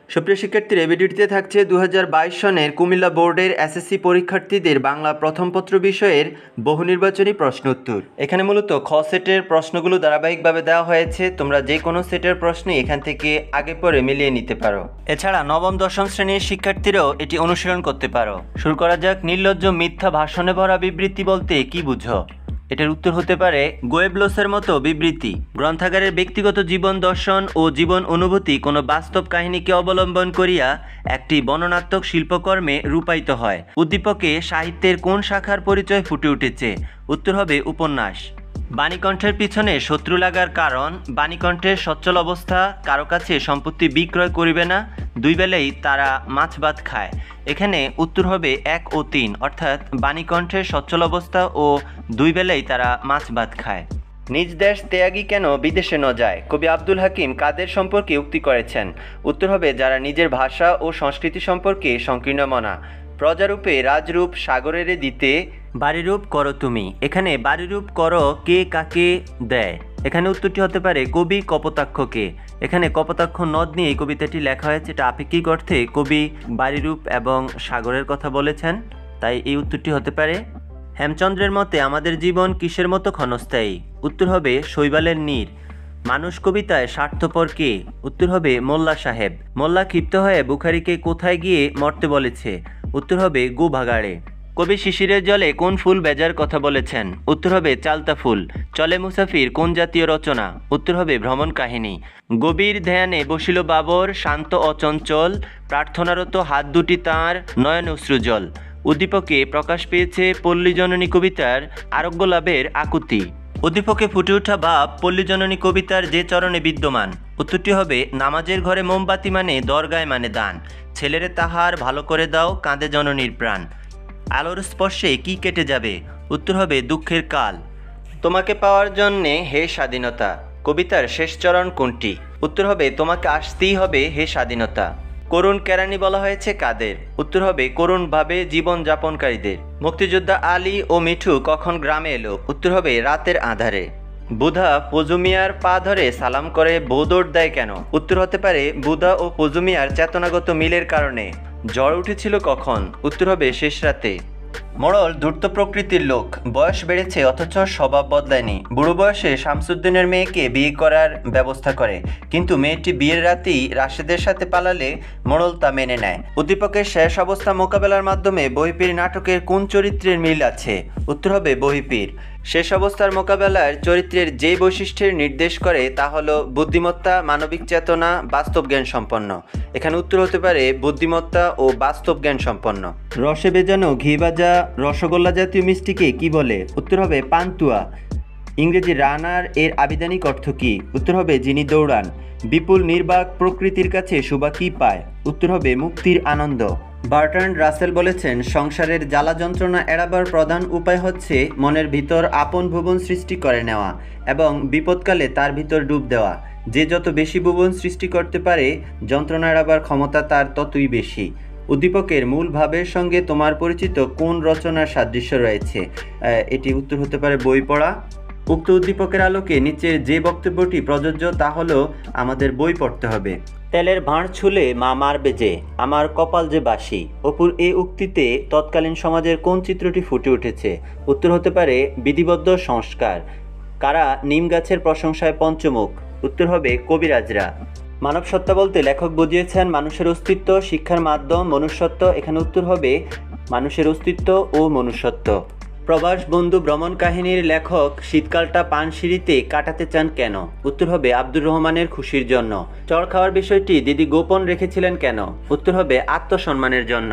সুপ্রিয় শিক্ষার্থীরা, এই ভিডিওটিতে থাকছে 2022 সনের কুমিল্লা বোর্ডের এসএসসি পরীক্ষার্থীদের বাংলা প্রথম পত্র বিষয়ের বহু নির্বাচনী প্রশ্ন উত্তর। এখানে মূলত খ সেটের প্রশ্নগুলো ধারাবাহিকভাবে দেওয়া হয়েছে। তোমরা যে কোনো সেটের প্রশ্নই এখান থেকে আগে পরে মিলিয়ে নিতে পারো। এছাড়া নবম দশম শ্রেণীর শিক্ষার্থীরাও এটি অনুশীলন করতে পারো। শুরু করা যাক। নির্লজ্জ মিথ্যা ভাষণে ভরা বিবৃতি বলতে কি বুঝো? এটার উত্তর হতে পারে গোয়েবলসের মতো বিবৃতি। গ্রন্থাগারের ব্যক্তিগত জীবন দর্শন ও জীবন অনুভূতি কোনো বাস্তব কাহিনীকে অবলম্বন করিয়া একটি বর্ণনাত্মক শিল্পকর্মে রূপায়িত হয়। উদ্দীপকে সাহিত্যের কোন শাখার পরিচয় ফুটে উঠেছে? উত্তর হবে উপন্যাস। বাণীকণ্ঠের পিছনে শত্রু লাগার কারণ? বাণীকণ্ঠের সচ্ছল অবস্থা কারো কাছে সম্পত্তি বিক্রয় করিবে না, দুই বেলাই তারা মাছ ভাত খায়। এখানে উত্তর হবে 1 ও 3, অর্থাৎ বাণীকণ্ঠের সচ্ছল অবস্থা ও দুই বেলাই তারা মাছ ভাত খায়। নিজ দেশ ত্যাগী কেন বিদেশে ন যায়? কবি আব্দুল হাকিম কাদের সম্পর্কে উক্তি করেছেন? উত্তর হবে যারা নিজের ভাষা ও সংস্কৃতি সম্পর্কে সংকীর্ণ মনা। প্রজারূপে রাজরূপ সাগরেরে দিতে বাড়িরূপ করো তুমি। এখানে বাড়িরূপ করো কে কাকে দেয়? এখানে উত্তরটি হতে পারে কবি কপোতাক্ষকে। এখানে কপোতাক্ষ নদ নিয়ে এই কবিতাটি লেখা হয়েছে। এটা আপেক্ষিক অর্থে কবি বাড়িরূপ এবং সাগরের কথা বলেছেন, তাই এই উত্তরটি হতে পারে। হেমচন্দ্রের মতে আমাদের জীবন কিসের মতো ক্ষণস্থায়ী? উত্তর হবে শৈবালের নীর। মানুষ কবিতায় স্বার্থপর কে? উত্তর হবে মোল্লা সাহেব। মোল্লা ক্ষিপ্ত হয়ে বুখারীকে কোথায় গিয়ে মরতে বলেছে? উত্তর হবে গোভাগাড়ে। কবি শিশিরের জলে কোন ফুল ভেজার কথা বলেছেন? উত্তর হবে চালতা ফুল। চলে মুসাফির কোন জাতীয় রচনা? উত্তর হবে ভ্রমণ কাহিনী। গভীর ধ্যানে বসিল বাবর, শান্ত অচঞ্চল, প্রার্থনারত হাত দুটি তাঁর নয়ন অশ্রুজল। উদ্দীপকে প্রকাশ পেয়েছে পল্লীজননী কবিতার আরোগ্য লাভের আকুতি। উদ্দীপকে ফুটে ওঠা ভাব পল্লীজননী কবিতার যে চরণে বিদ্যমান? উত্তরটি হবে নামাজের ঘরে মোমবাতি মানে দরগায় মানে দান। ছেলেরে তাহার ভালো করে দাও, কাঁদে জননীর প্রাণ। আলোর স্পর্শে কি কেটে যাবে? উত্তর হবে দুঃখের কাল। তোমাকে পাওয়ার জন্যে হে স্বাধীনতা কবিতার শেষ চরণ কোনটি? উত্তর হবে তোমাকে আসতেই হবে হে স্বাধীনতা। করুণ কেরানি বলা হয়েছে কাদের? উত্তর হবে করুণভাবে জীবন যাপনকারীদের। মুক্তিযোদ্ধা আলী ও মিঠু কখন গ্রামে এলো? উত্তর হবে রাতের আঁধারে। বুধা পজুমিয়ার পা ধরে সালাম করে বউ দৌড় দেয় কেন? উত্তর হতে পারে বুধা ও পজুমিয়ার চেতনাগত মিলের কারণে। ঝড় উঠেছিল কখন? উত্তর হবে শেষ রাতে। মোড়ল ধূর্ত প্রকৃতির লোক, বয়স বেড়েছে অথচ স্বভাব বদলায়নি। বুড়ো বয়সে শামসুদ্দিনের মেয়েকে বিয়ে করার ব্যবস্থা করে, কিন্তু মেয়েটি বিয়ের রাতেই রাশেদের সাথে পালালে মোড়ল তা মেনে নেয়। উদ্দীপকের শেষ অবস্থা মোকাবেলার মাধ্যমে বহিপীর নাটকের কোন চরিত্রের মিল আছে? উত্তর হবে বহিপীর। শেষ অবস্থার মোকাবেলার চরিত্রের যে বৈশিষ্ট্যের নির্দেশ করে তা হলো বুদ্ধিমত্তা, মানবিক চেতনা, বাস্তব জ্ঞান সম্পন্ন। এখানে উত্তর হতে পারে বুদ্ধিমত্তা ও বাস্তব জ্ঞান সম্পন্ন। রসে বেজানো ঘি ভাজা রসগোল্লা জাতীয় মিষ্টিকে কি বলে? উত্তর হবে পান্তুয়া। ইংরেজি রানার এর আবিধানিক অর্থ কী? উত্তর হবে যিনি দৌড়ান। বিপুল নির্বাক প্রকৃতির কাছে শুবা কি পায়? উত্তর হবে মুক্তির আনন্দ। বার্ট্রান্ড রাসেল বলেছেন সংসারের জ্বালা যন্ত্রণা এড়াবার প্রধান উপায় হচ্ছে মনের ভিতর আপন ভুবন সৃষ্টি করে নেওয়া এবং বিপদকালে তার ভিতর ডুব দেওয়া। যে যত বেশি ভুবন সৃষ্টি করতে পারে যন্ত্রণা এড়াবার ক্ষমতা তার ততই বেশি। উদ্দীপকের মূল ভাবের সঙ্গে তোমার পরিচিত কোন রচনার সাদৃশ্য রয়েছে? এটি উত্তর হতে পারে বই পড়া। উক্ত উদ্দীপকের আলোকে নিচের যে বক্তব্যটি প্রযোজ্য তা হলো আমাদের বই পড়তে হবে। তেলের ভাঁড় ছুলে মা মারবে যে, আমার কপাল যে বাসি। অপুর এই উক্তিতে তৎকালীন সমাজের কোন চিত্রটি ফুটে উঠেছে? উত্তর হতে পারে বিধিবদ্ধ সংস্কার। কারা নিম গাছের প্রশংসায় পঞ্চমুখ? উত্তর হবে কবিরাজরা। মানব সত্তা বলতে লেখক বুঝিয়েছেন মানুষের অস্তিত্ব, শিক্ষার মাধ্যম, মনুষ্যত্ব। এখানে উত্তর হবে মানুষের অস্তিত্ব ও মনুষ্যত্ব। প্রবাস বন্ধু ভ্রমণ কাহিনীর লেখক শীতকালটা পানসিঁড়িতে কাটাতে চান কেন? উত্তর হবে আব্দুর রহমানের খুশির জন্য। চড় খাওয়ার বিষয়টি দিদি গোপন রেখেছিলেন কেন? উত্তর হবে আত্মসম্মানের জন্য।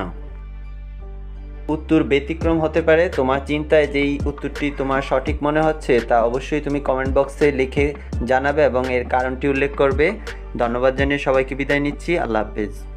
উত্তর ব্যতিক্রম হতে পারে। তোমার চিন্তায় যেই উত্তরটি তোমার সঠিক মনে হচ্ছে তা অবশ্যই তুমি কমেন্ট বক্সে লিখে জানাবে এবং এর কারণটি উল্লেখ করবে। ধন্যবাদ জানিয়ে সবাইকে বিদায় নিচ্ছি। আল্লাহ হাফেজ।